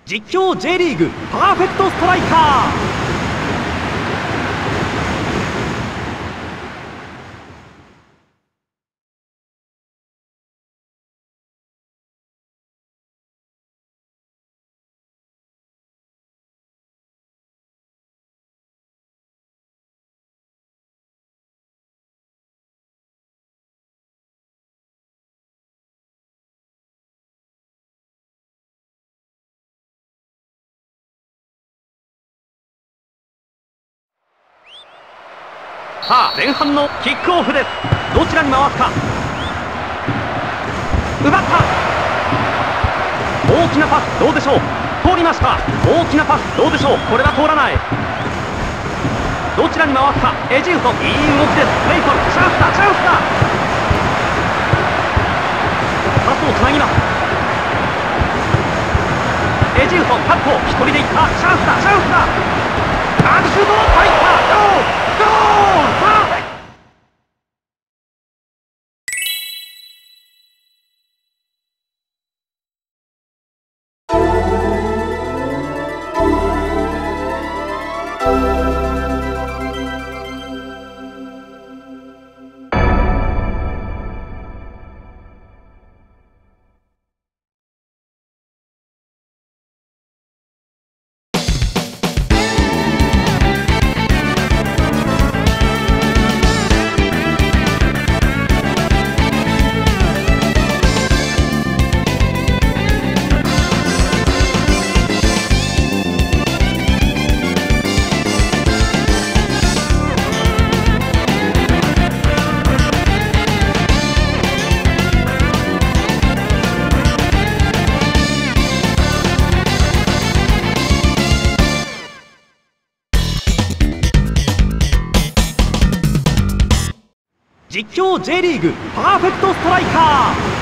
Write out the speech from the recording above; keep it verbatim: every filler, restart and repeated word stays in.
実況 J リーグパーフェクトストライカー。さあ前半のキックオフです。どちらに回すか。奪った。大きなパスどうでしょう。通りました。大きなパスどうでしょう。これは通らない。どちらに回すか。エジウソ、いい動きです。レイソン、チャンスだチャンスだ。パスをつなぎます。エジウソンカット、一人でいった。チャンスだチャンスだ。アクシュド入った。ゴーゴー。パーフェクト。実況 J リーグパーフェクトストライカー。